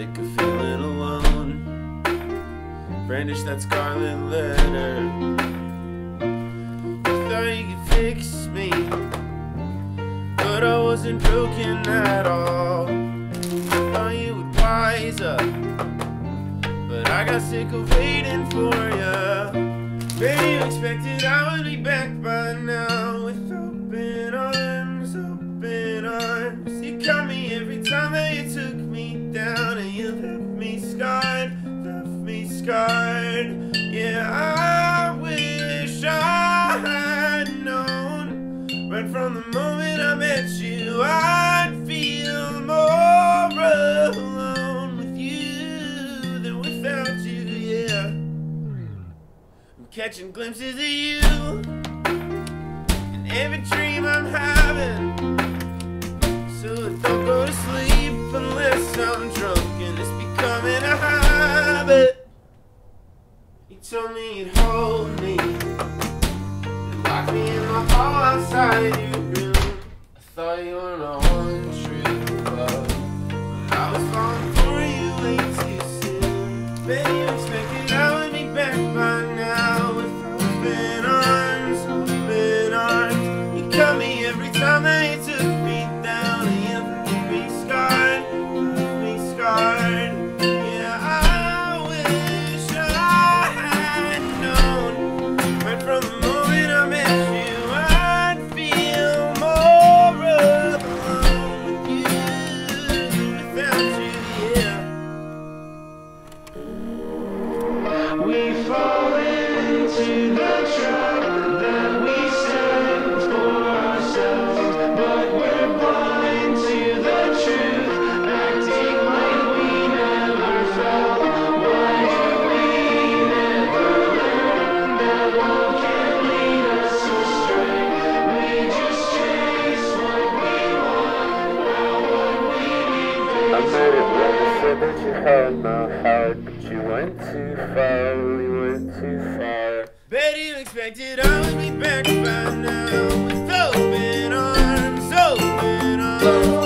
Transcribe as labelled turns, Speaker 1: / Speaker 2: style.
Speaker 1: sick of feeling alone. Brandish that scarlet letter. You thought you could fix me, but I wasn't broken at all. Thought you would wise up, but I got sick of waiting for ya. Maybe you expected I would be back by now with open arms, open arms. You caught me every time that you took me down, and you left me scarred, left me scarred. Yeah, I wish I had known right from the moment I met you I'd feel more alone with you than without you, yeah. I'm catching glimpses of you in every dream I'm having, so I don't go to sleep unless I'm drunk, and it's becoming a habit. You told me you'd hold me, you locked me in my hall outside your room. I thought you were my one true love, but I was falling for you way too soon. Bet you expected I would be back by now with open arms, open arms. You cut me every time that you took me down, and you left me scarred, left me scarred. Yeah, I wish I had known right from the moment I met you I'd feel more alone with you without you, yeah. We fall into the trap that we set for ourselves, but we're blind to the truth, acting like we never felt. Why do we never learn that love can lead us astray? We just chase what we want, well, what we need. I met it when you said that you had my heart, but you went too far, we went too far. Bet you expected I would be back by now with open arms, open arms.